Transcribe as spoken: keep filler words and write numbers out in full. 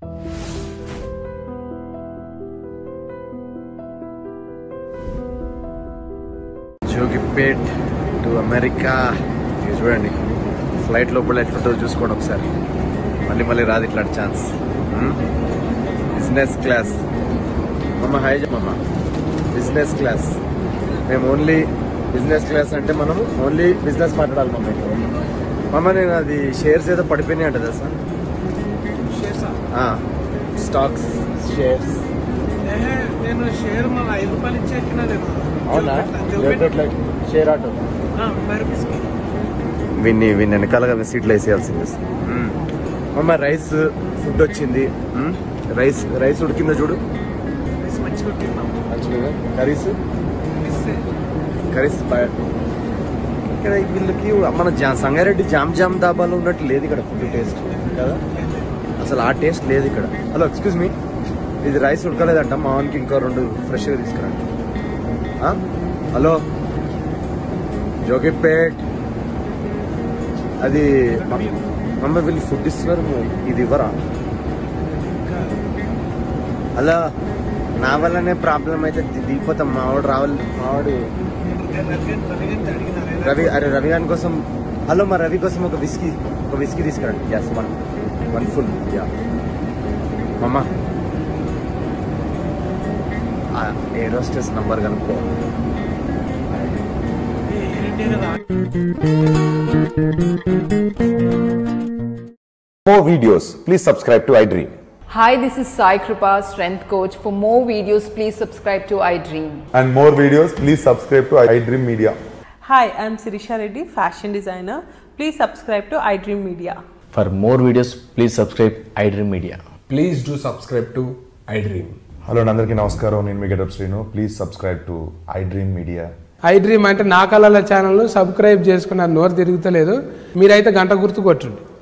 Jogipet to America. ఇది చూడండి flight లోపల ఎట్లుంటుందో చూసుకోండి ఒకసారి. మళ్ళీ మళ్ళీ రాదు ఇట్లాంటి ఛాన్స్. బిజినెస్ క్లాస్ మమ్మ, హాయ్ మమ్మ. బిజినెస్ క్లాస్ మేము ఓన్లీ బిజినెస్ క్లాస్ అంటే మనం ఓన్లీ బిజినెస్ మాట్లాడాలి మమ్మ. మమ్మ నేను అది షేర్స్ ఏదో పడిపోయినాయి అంటదా సార్? స్టాక్స్ షేర్స్ నేను షేర్ మన ఐదు రూపాయలు ఇచ్చి ఎక్కినా. అవునా? షేర్ ఆటో విన్ని విన్ని వెనకాలగా సీట్లు వేసేయాల్సింది. మమ్మ రైస్ ఫుడ్ వచ్చింది. రైస్ రైస్ ఉడికిందో చూడు. మంచిగా కర్రీస్ కర్రీస్ ఇక్కడ వీళ్ళకి మన జా సంగారెడ్డి జామ్ జామ్ దాబాలో ఉన్నట్టు లేదు ఇక్కడ ఫుడ్ టేస్ట్ కదా అసలు. ఆ టేస్ట్ లేదు ఇక్కడ. హలో ఎక్స్క్యూజ్ మీ, ఇది రైస్ ఉడకలేదంట. మా వానికి ఇంకో రెండు ఫ్రెష్గా తీసుకురండి. హలో జోగిపేట్, అది మమ్మ వీళ్ళు ఫుడ్ ఇస్తున్నారు, ఇది ఇవ్వరా? అలా నా వల్లనే ప్రాబ్లం అయితే దిగిపోతాం. మావాడు రావాలి. మావాడు రవి, అరే రవి గారి కోసం. హలో మా రవి కోసం ఒక విస్కీ ఒక విస్కీ తీసుకురండి. Glass one one full. Yeah మమ్మ ఎయిర్ హోస్టెస్ నంబర్ కనుక్కో. More videos, please subscribe to iDream. Hi, this is Sai Kripa, Strength Coach. For more videos, please subscribe to iDream. And more videos, please subscribe to iDream Media. Hi, I am Sirisha Reddy, fashion designer. Please subscribe to iDream Media. For more videos, please subscribe iDream Media. Please do subscribe to iDream. Hello, అందరికీ నమస్కారం. నేను మీ Getup Srinu. Please subscribe to iDream Media. iDream అంటే నా కళల channel subscribe చేసుకున్న నోరు తిరుగుతలేదు. మీరైతే గంట గుర్తు కొట్టండి.